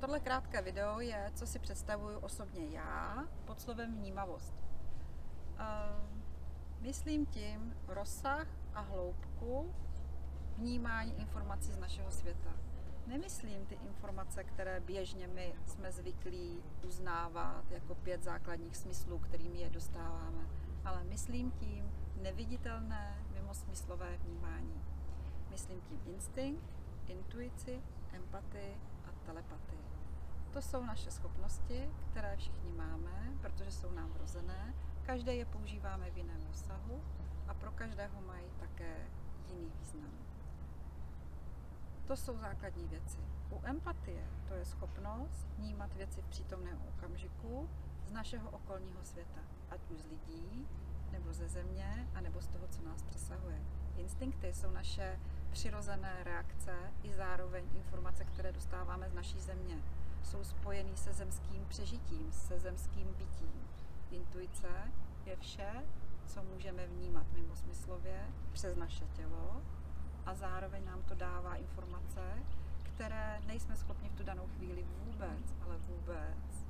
Tohle krátké video je, co si představuju osobně já pod slovem vnímavost. Myslím tím rozsah a hloubku vnímání informací z našeho světa. Nemyslím ty informace, které běžně my jsme zvyklí uznávat jako 5 základních smyslů, kterými je dostáváme, ale myslím tím neviditelné mimosmyslové vnímání. Myslím tím instinkt, intuici, empatii a telepatii. To jsou naše schopnosti, které všichni máme, protože jsou nám vrozené. Každé je používáme v jiném rozsahu a pro každého mají také jiný význam. To jsou základní věci. U empatie to je schopnost vnímat věci v přítomném okamžiku z našeho okolního světa, ať už z lidí, nebo ze země, anebo z toho, co nás přesahuje. Instinkty jsou naše přirozené reakce i zároveň informace, které dostáváme z naší země. Jsou spojený se zemským přežitím, se zemským bytím. Intuice je vše, co můžeme vnímat mimosmyslově přes naše tělo a zároveň nám to dává informace, které nejsme schopni v tu danou chvíli vůbec, ale vůbec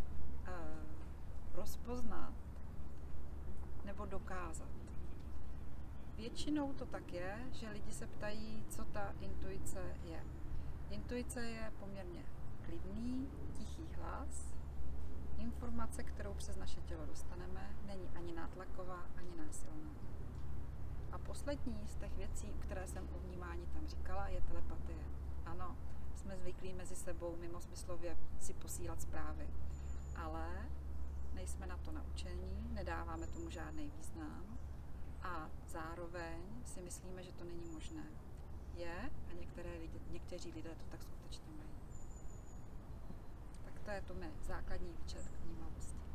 rozpoznat nebo dokázat. Většinou to tak je, že lidi se ptají, co ta intuice je. Intuice je poměrně klidný, tichý hlas. Informace, kterou přes naše tělo dostaneme, není ani nátlaková, ani násilná. A poslední z těch věcí, které jsem o vnímání tam říkala, je telepatie. Ano, jsme zvyklí mezi sebou mimosmyslově si posílat zprávy, ale nejsme na to naučení, nedáváme tomu žádný význam a zároveň si myslíme, že to není možné. Je a někteří lidé to tak skutečně mají. Tak to je to mé základní výčet k vnímavosti.